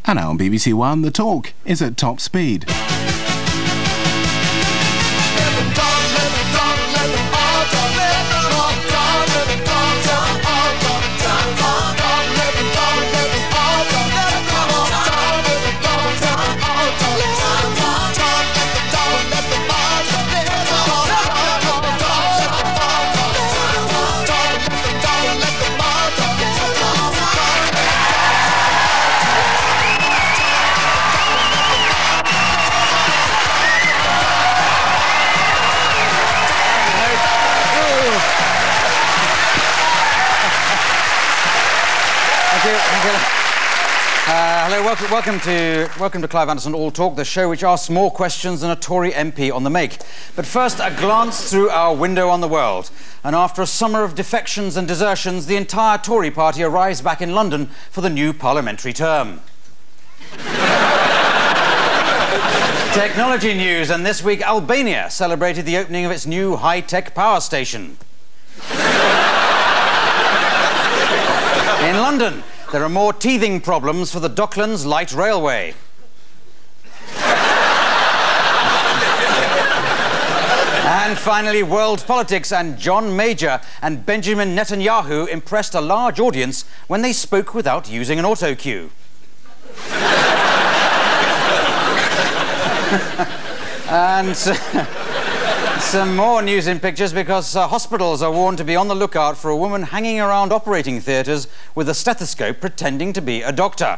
And now on BBC One, The Talk is at top speed. Hello, welcome to Clive Anderson All Talk, the show which asks more questions than a Tory MP on the make. But first, a glance through our window on the world. And after a summer of defections and desertions, the entire Tory party arrives back in London for the new parliamentary term. Technology news, and this week Albania celebrated the opening of its new high-tech power station. In London, there are more teething problems for the Docklands Light Railway. And finally, world politics, and John Major and Benjamin Netanyahu impressed a large audience when they spoke without using an auto-cue. And some more news in pictures, because hospitals are warned to be on the lookout for a woman hanging around operating theatres with a stethoscope pretending to be a doctor.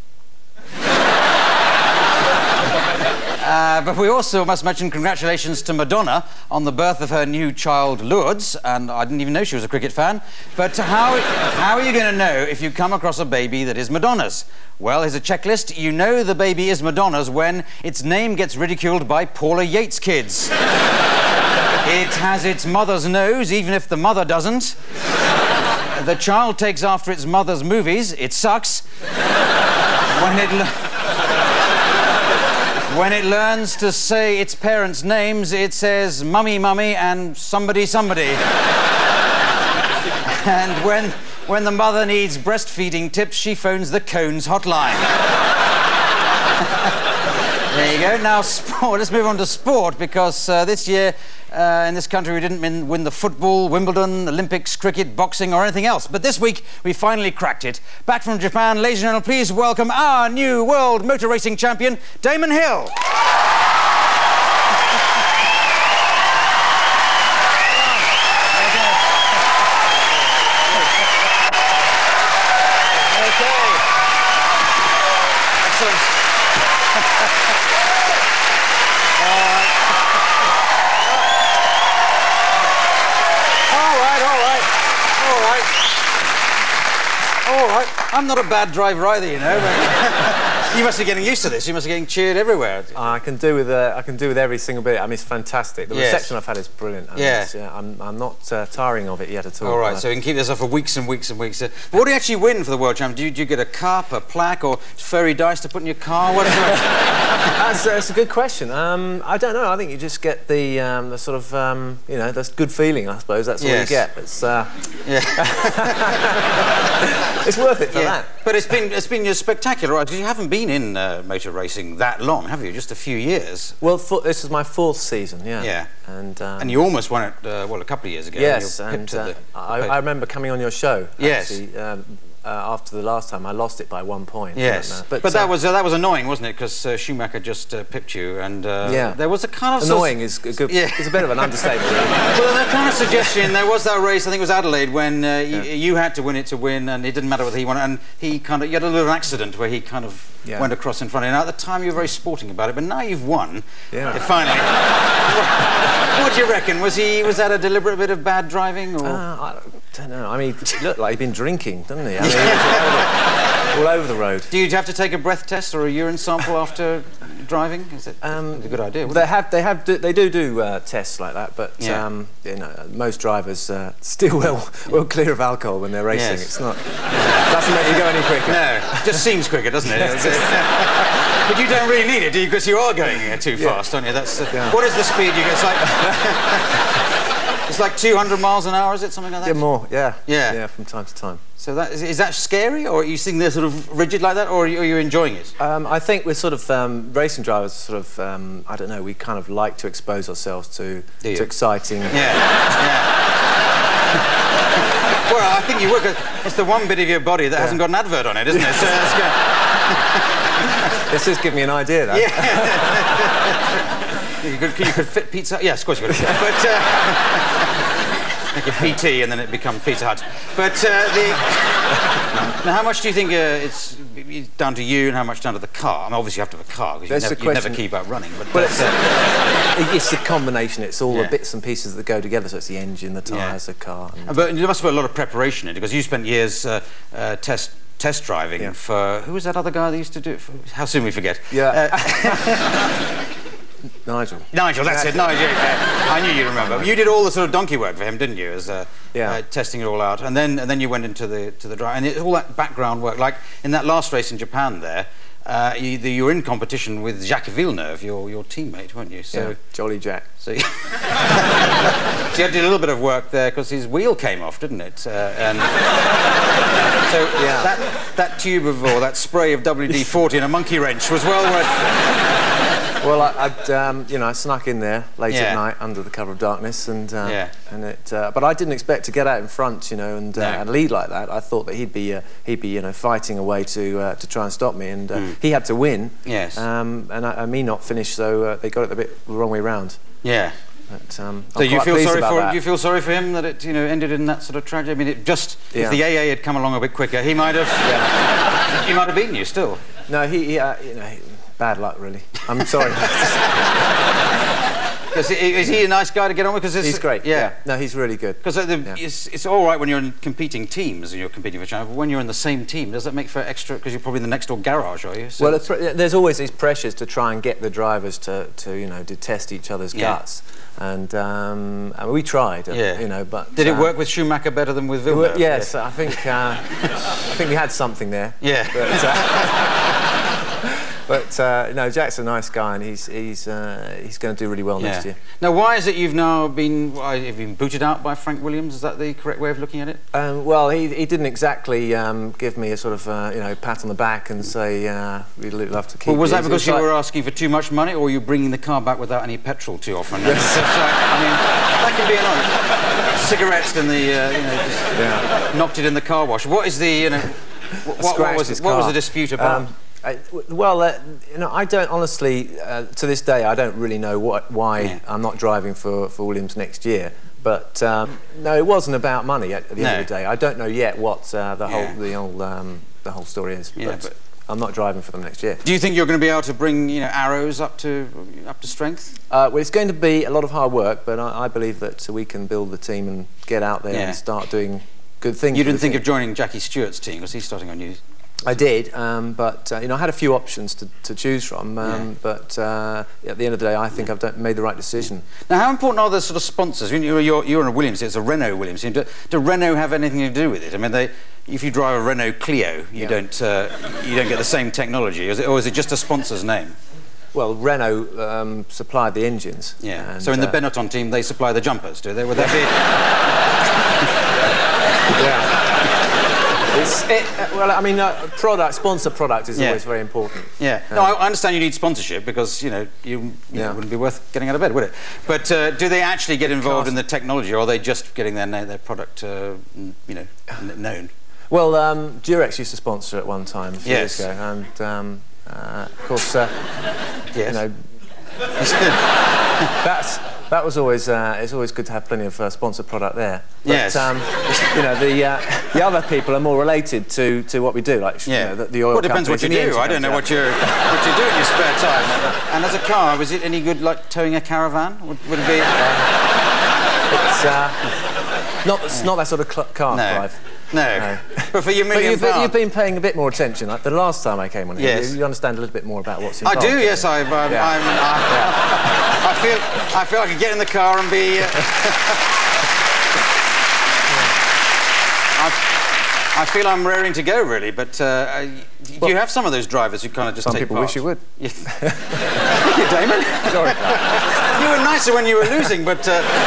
But we also must mention congratulations to Madonna on the birth of her new child, Lourdes, and I didn't even know she was a cricket fan. But how are you going to know if you come across a baby that is Madonna's? Well, here's a checklist. You know the baby is Madonna's when its name gets ridiculed by Paula Yates kids. It has its mother's nose, even if the mother doesn't. The child takes after its mother's movies. It sucks. When it learns to say its parents' names, it says mummy, mummy, and somebody, somebody. And when the mother needs breastfeeding tips, she phones the Cones hotline. There you go. Now, sport. Let's move on to sport, because this year in this country we didn't win the football, Wimbledon, Olympics, cricket, boxing or anything else. But this week we finally cracked it. Back from Japan, ladies and gentlemen, please welcome our new world motor racing champion, Damon Hill. I'm not a bad driver either, you know. You must be getting used to this. You must be getting cheered everywhere. I can do with every single bit. I mean, it's fantastic. The reception I've had is brilliant. I'm not tiring of it yet at all. All right, so we can keep this up for weeks and weeks and weeks. But what do you actually win for the World Championship? Do you get a cup, a plaque, or fairy dice to put in your car? Whatever. That's a good question. I don't know. I think you just get the sort of you know, that's good feeling. I suppose that's all you get. It's it's worth it for that. But it's been spectacular, right? Because you haven't been in motor racing that long, have you? Just a few years. Well, this is my 4th season. Yeah. And you almost won it well a couple of years ago. Yes, and I remember coming on your show. Yes. Actually, after the last time, I lost it by 1 point. Yes, but that was annoying, wasn't it? Because Schumacher just pipped you, and there was a kind of annoying is a good. Yeah. It's a bit of an understatement. Really. Well, that kind of suggestion. There was that race. I think it was Adelaide when you had to win it to win, and it didn't matter whether he won it. And you had a little accident where he kind of went across in front of you. Now at the time you were very sporting about it, but now you've won. Yeah. Finally. What do you reckon? Was that a deliberate bit of bad driving? Or? I don't know. I mean, he looked like he'd been drinking, didn't he? I mean, all over the road. Do you have to take a breath test or a urine sample after driving? Is it a good idea? They do tests like that, but you know, most drivers still well clear of alcohol when they're racing. Yes. It's not doesn't make you go any quicker. No, it just seems quicker, doesn't it? But you don't really need it, do you? Because you are going too fast, aren't you? That's what is the speed you get? It's like It's like 200 miles an hour, is it? Something like that? Yeah, more, yeah. Yeah. Yeah, from time to time. So that, is that scary, or are you sitting there sort of rigid like that, or are you enjoying it? I think we're sort of, racing drivers sort of, I don't know, we kind of like to expose ourselves to exciting... Yeah. Well, I think you would, 'cause it's the one bit of your body that hasn't got an advert on it, isn't it? So that's good. This just gives me an idea, though. Yeah. you could fit Pizza... Yes, of course you could. But... make it PT and then it becomes Pizza Hut. But now, how much do you think it's down to you and how much down to the car? I mean, obviously you have to have a car because you never keep out running. But it's the combination. It's all the bits and pieces that go together. So it's the engine, the tyres, the car. But there must be a lot of preparation in it because you spent years test driving for... Who was that other guy that used to do it for? How soon we forget. Yeah. Nigel. Nigel, that's it. Nigel. Yeah. I knew you remember. But you did all the sort of donkey work for him, didn't you? As testing it all out, and then you went into the drive, and all that background work. Like in that last race in Japan, there, you were in competition with Jacques Villeneuve, your teammate, weren't you? So Jolly Jack. So you had to do a little bit of work there because his wheel came off, didn't it? And so that tube of or that spray of WD-40 and a monkey wrench was well worth. Well, I snuck in there late at night under the cover of darkness, and but I didn't expect to get out in front, and lead like that. I thought that he'd be fighting away to try and stop me, and he had to win. Yes. And me not finish, so they got it a bit the wrong way round. Yeah. But, so you feel sorry for you feel sorry for him that it ended in that sort of tragedy? I mean, if the AA had come along a bit quicker, he might have he might have beaten you still. No, he bad luck, really. I'm sorry. Is he a nice guy to get on with? He's great. Yeah. No, he's really good. Because it's all right when you're in competing teams and you're competing for China, but when you're in the same team, does that make for extra? Because you're probably in the next door garage, are you? So well, there's always these pressures to try and get the drivers to test each other's guts, and we tried. But did it work with Schumacher better than with Villeneuve? Yes, I think we had something there. Yeah. But no, Jack's a nice guy, and he's going to do really well next year. Now, why is it you've now been booted out by Frank Williams? Is that the correct way of looking at it? Well, he didn't exactly give me a sort of pat on the back and say we'd love to keep. Well, was that because you were asking for too much money, or were you bringing the car back without any petrol too often? I mean, that can be annoying. Cigarettes and just knocked it in the car wash. What is the what was the dispute about? I don't honestly, to this day, I don't really know why I'm not driving for Williams next year. But no, it wasn't about money at the end of the day. I don't know yet what the whole story is. But I'm not driving for them next year. Do you think you're going to be able to bring arrows up to strength? Well, it's going to be a lot of hard work, but I believe that we can build the team and get out there and start doing good things. You didn't think of joining Jackie Stewart's team because he's starting on you? I did, but I had a few options to choose from, but at the end of the day, I think I've made the right decision. Now, how important are the sort of sponsors? You're in a Williams, it's a Renault Williams. Do Renault have anything to do with it? I mean, if you drive a Renault Clio, you don't get the same technology, or is it just a sponsor's name? Well, Renault supplied the engines. Yeah. And, so in the Benetton team, they supply the jumpers, do they? Would that be? Yeah. Well, I mean, sponsor product is always very important. Yeah. No, I understand you need sponsorship because, you wouldn't be worth getting out of bed, would it? But do they actually get involved in the technology, or are they just getting their product, known? Well, Durex used to sponsor at one time a few years ago, and of course, that was always it's always good to have plenty of sponsored product there. But, yes. The other people are more related to what we do, like the oil. Well, it depends what you do. I don't know what you do in your spare time. And as a car, was it any good, like towing a caravan? Would it be? It's not that sort of car drive. No. But for your million but you've been paying a bit more attention. Like the last time I came on here, you understand a little bit more about what's involved. I do, yes. I feel I could get in the car and be... I feel I'm raring to go, really, but do you have some of those drivers who kind of just some take people part? wish you would. Yeah. Thank you, Damon. Sorry. You were nicer when you were losing, but...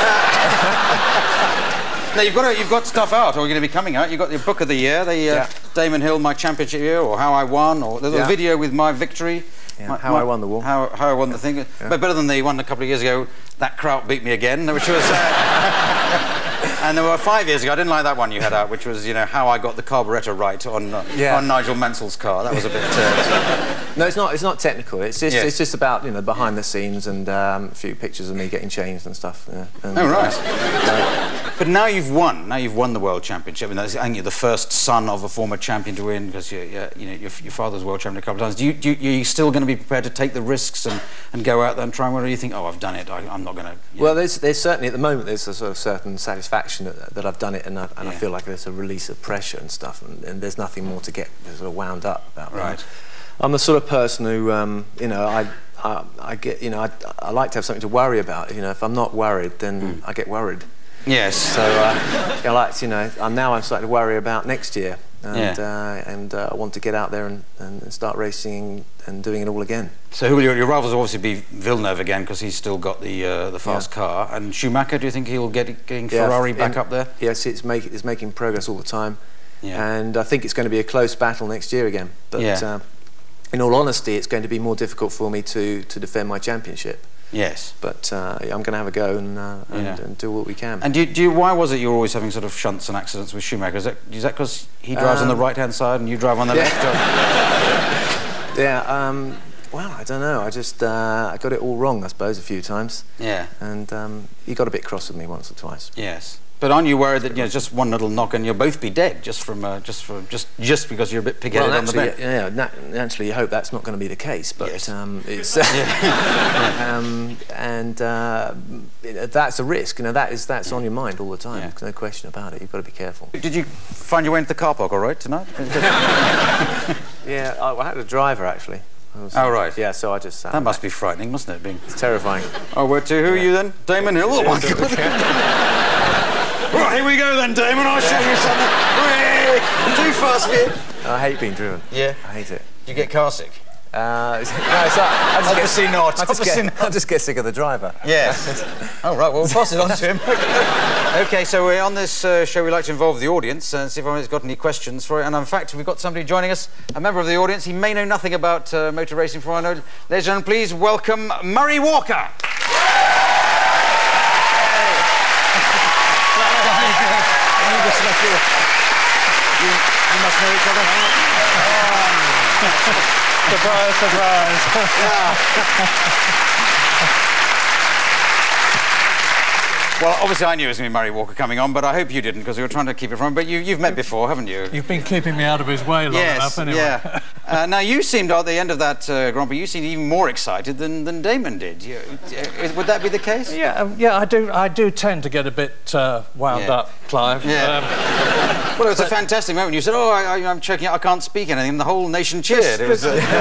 No, you've got stuff out, or you're going to be coming out. You've got your book of the year, Damon Hill, My Championship Year, or How I Won, or there's a video with my victory. Yeah, how I won the war. How I won the thing. But better than the one a couple of years ago, That Kraut Beat Me Again, which was... and there were 5 years ago, I didn't like that one you had out, which was, you know, How I Got the Carburettor Right on Nigel Mansell's car. That was a bit... No, it's not technical. It's just about, you know, behind the scenes and a few pictures of me getting changed and stuff. Yeah. And, oh, right. But now you've won. Now you've won the World Championship. And I think you're the first son of a former champion to win, because your father's world champion a couple of times. Are you still going to be prepared to take the risks and go out there and try and win, or do you think, oh, I've done it, I'm not going to... Well, there's certainly, at the moment, there's a sort of certain satisfaction that I've done it, and I feel like there's a release of pressure and stuff, and there's nothing more to get sort of wound up about. Right. I'm the sort of person who, you know, I get, you know, I like to have something to worry about. You know, if I'm not worried, then I get worried. Yes. So I like, you know, I'm starting to worry about next year, and I want to get out there and start racing and doing it all again. So your rivals will obviously be Villeneuve again, because he's still got the fast car, and Schumacher. Do you think he'll getting Ferrari back up there? Yes, it's making progress all the time, and I think it's going to be a close battle next year again. But in all honesty, it's going to be more difficult for me to defend my championship. Yes. But I'm going to have a go and do what we can. And why was it you're always having sort of shunts and accidents with Schumacher? Is that because he drives on the right-hand side and you drive on the left? Well, I don't know. I just I got it all wrong, I suppose, a few times. Yeah. And he got a bit cross with me once or twice. Yes. But aren't you worried that, you know, just one little knock and you'll both be dead just because you're a bit pig-headed on the bit? Yeah, naturally you hope that's not going to be the case, but it's that's a risk. You know, that's on your mind all the time. There's no question about it. You've got to be careful. Did you find your way into the car park all right tonight? Yeah, I had a driver actually. Oh, right. Yeah, so I just sat That must be frightening, mustn't it? It's terrifying. Oh, who are you then? Damon Hill? Oh, my God. Right, here we go then, Damon. I'll show you something. I'm too fast for you. I hate being driven. Yeah? I hate it. Do you get car sick? No, it's not. Obviously not. I just get sick of the driver. Yes. Oh, right, well, we'll pass it on to him. OK, so we're on this show, we like to involve the audience and see if anyone's got any questions for it. And in fact, we've got somebody joining us, a member of the audience. He may know nothing about motor racing, for all I know. Ladies and gentlemen, please welcome Murray Walker. You must know each other. Surprise, surprise. Well, obviously I knew it was going to be Murray Walker coming on, but I hope you didn't, because we were trying to keep it from him. But you've met before, haven't you? You've been keeping me out of his way long enough, anyway. Yeah. Now, you seemed, at the end of that Grand Prix, you seemed even more excited than Damon did. Would that be the case? Yeah, I do tend to get a bit wound up, Clive. Yeah. Well, it was a fantastic moment. You said, oh, I'm checking out, I can't speak anything, and the whole nation cheered. It was...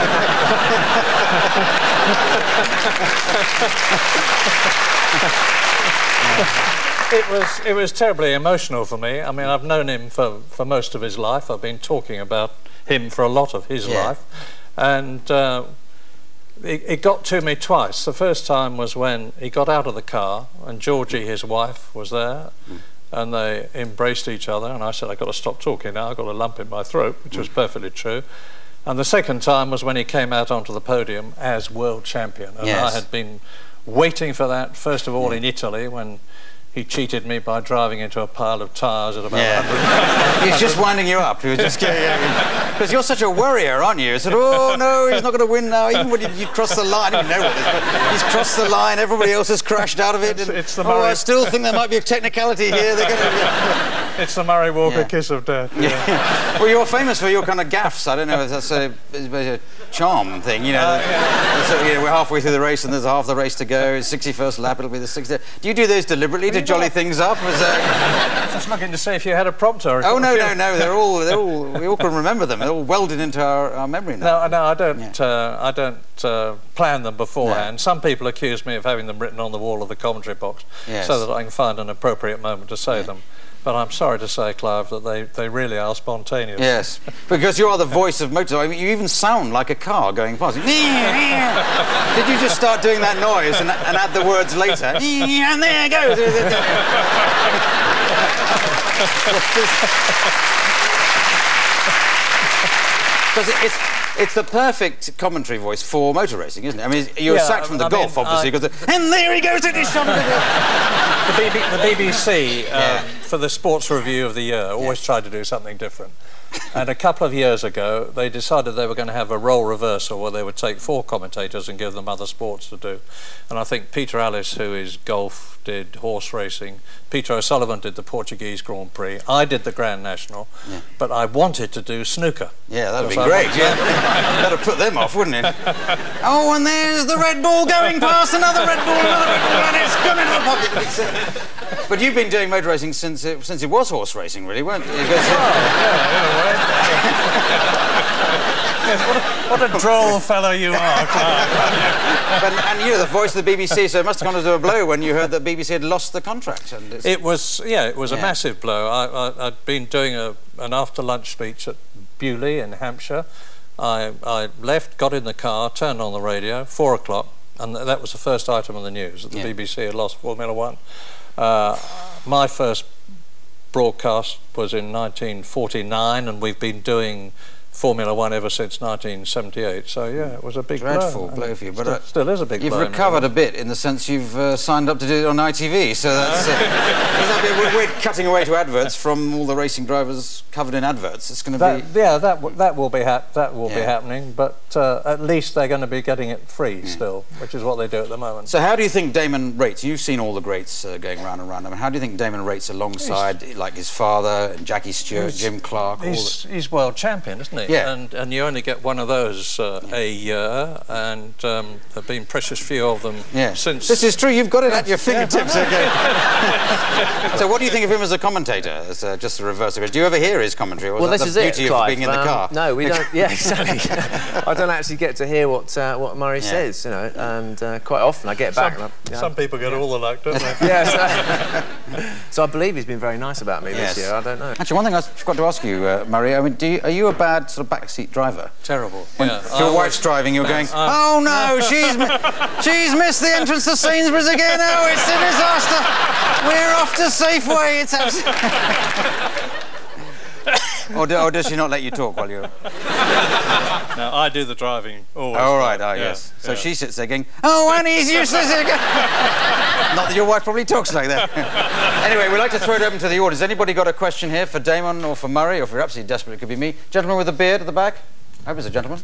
It was terribly emotional for me. I mean, I've known him for most of his life. I've been talking about him for a lot of his life, and it got to me twice. The first time was when he got out of the car and Georgie, his wife, was there, and they embraced each other, and I said, I've got to stop talking now, I've got a lump in my throat, which was perfectly true. And the second time was when he came out onto the podium as world champion, and I had been waiting for that, first of all in Italy, when he cheated me by driving into a pile of tyres at about 100. He's just winding you up. He was just because you're such a worrier, aren't you? He said, oh, no, he's not going to win now. Even when you cross the line, I don't even know what it is, but he's crossed the line, everybody else has crashed out of it. It's the Murray... I still think there might be a technicality here. They're going to... It's the Murray Walker kiss of death. Yeah. Well, you're famous for your kind of gaffes. I don't know if that's a charm thing, you know. So, we're halfway through the race and there's half the race to go. It's 61st lap, it'll be the 60th. Do you do those deliberately to jolly things up? Just looking to see if you had a prompter. Oh, no, we all can remember them. They're all welded into our memory now. No, I don't plan them beforehand. No. Some people accuse me of having them written on the wall of the commentary box so that I can find an appropriate moment to say them. But I'm sorry to say, Clive, that they really are spontaneous. Yes, because you are the voice of motor. I mean, you even sound like a car going past. Did you just start doing that noise and add the words later? And there it goes. Because it's the perfect commentary voice for motor racing, isn't it? I mean, you're sacked from the golf, obviously, because and there he goes at his shot. The BBC, for the Sports Review of the Year, always tried to do something different. And a couple of years ago, they decided they were going to have a role reversal where they would take 4 commentators and give them other sports to do. And I think Peter Allis, who is golf, did horse racing. Peter O'Sullivan did the Portuguese Grand Prix. I did the Grand National, but I wanted to do snooker. Yeah, that'd be great. That'd put them off, wouldn't it? Oh, and there's the red ball going past another red ball, and it's come into the pocket. But you've been doing motor racing since it was horse racing, really, weren't you? Yes, what a droll fellow you are, Clive. And you're the voice of the BBC, so it must have gone as a blow when you heard that BBC had lost the contract. And it was a massive blow. I'd been doing an after-lunch speech at Bewley in Hampshire. I left, got in the car, turned on the radio, 4 o'clock, and that was the first item on the news, that the BBC had lost Formula 1. My first broadcast was in 1949, and we've been doing Formula 1 ever since 1978, so yeah, it was a big dreadful blow for you, but still is a big blow. You've recovered a bit in the sense you've signed up to do it on ITV, so that's we're cutting away to adverts from all the racing drivers covered in adverts. It's going to be that will be happening, but at least they're going to be getting it free still, which is what they do at the moment. So how do you think Damon rates? You've seen all the greats going round and round. I mean, how do you think Damon rates alongside like his father and Jackie Stewart, Jim Clark? He's world champion, isn't he? Yeah. And you only get one of those a year, and there've been precious few of them since. This is true. You've got it at your fingertips. Okay. So, what do you think of him as a commentator? As just the reverse of it. Do you ever hear his commentary? Or well, this is the beauty it, of Clive. being in the car. No, we don't. Yeah, exactly. I don't actually get to hear what Murray says, you know, and quite often I get back. Some people get all the luck, don't they? Yeah. So I believe he's been very nice about me this year. I don't know. Actually, one thing I forgot to ask you, Murray. I mean, are you a bad sort of backseat driver? Terrible. When your wife's driving, you're going, oh no, she's missed the entrance to Sainsbury's again. Oh, it's a disaster. We're off to Safeway. It's or does she not let you talk while you're? No, I do the driving always. Oh right, yes. So she sits there going, oh, Annie's useless again. Not that your wife probably talks like that. Anyway, we'd like to throw it open to the audience. Anybody got a question here for Damon or for Murray, or if you're absolutely desperate, it could be me. Gentleman with a beard at the back. I hope it's a gentleman.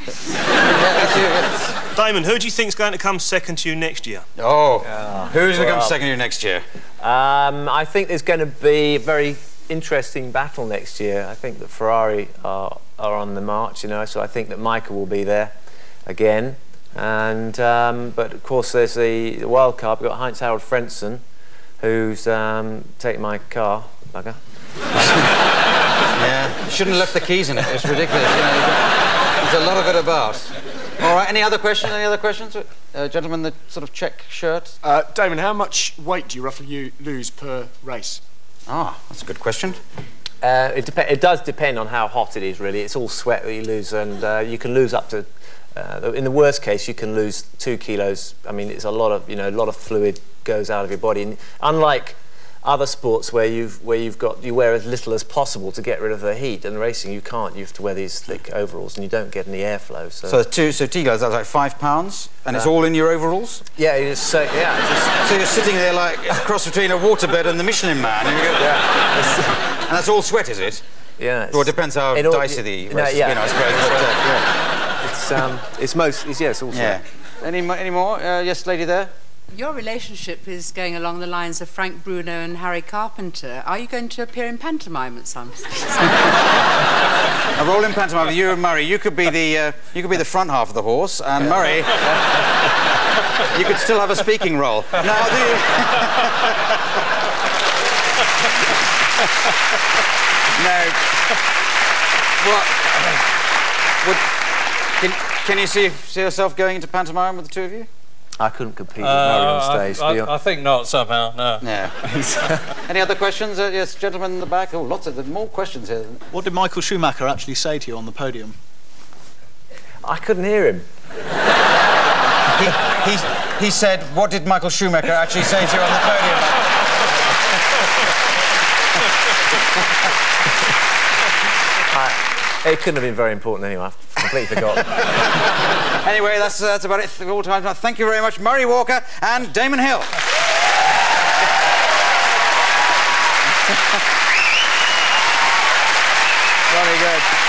Damon, who do you think's going to come second to you next year? Who's going to come second to you next year? I think there's going to be a very interesting battle next year. I think that Ferrari are on the march, you know, so I think that Michael will be there again. And but of course there's the wild card. We've got Heinz-Harald Frentzen, who's taking my car, bugger. Yeah, you shouldn't have left the keys in it. It's ridiculous. You know, there's a lot of it about. All right, any other questions? Any other questions? Gentleman, the sort of check shirt. Damon, how much weight do you roughly lose per race? That's a good question. It does depend on how hot it is, really. It's all sweat that you lose, and you can lose up to. In the worst case, you can lose 2 kilos. I mean, it's a lot of fluid goes out of your body. And unlike other sports where you wear as little as possible to get rid of the heat, and racing you can't. You have to wear these thick overalls, and you don't get any airflow. So 2 kilos, that's like 5 pounds, and it's all in your overalls. Yeah, so you're sitting there like a cross between a waterbed and the Michelin Man, and you go, and that's all sweat, is it? Yeah. Well, it depends how dicey the race has been, I suppose. It's all sweat. Any more? Yes, lady there. Your relationship is going along the lines of Frank Bruno and Harry Carpenter. Are you going to appear in pantomime at some stage? A role in pantomime with you and Murray. You could be the front half of the horse, and Murray, you could still have a speaking role. Now can you see yourself going into pantomime with the two of you? I couldn't compete with Murray on stage. I think not somehow, no. Yeah. Any other questions? Yes, gentlemen in the back. Oh, lots of more questions here. What did Michael Schumacher actually say to you on the podium? I couldn't hear him. He said, what did Michael Schumacher actually say to you on the podium? It couldn't have been very important anyway. I've completely forgotten. Anyway, that's about it for all time. Thank you very much, Murray Walker and Damon Hill. Very good.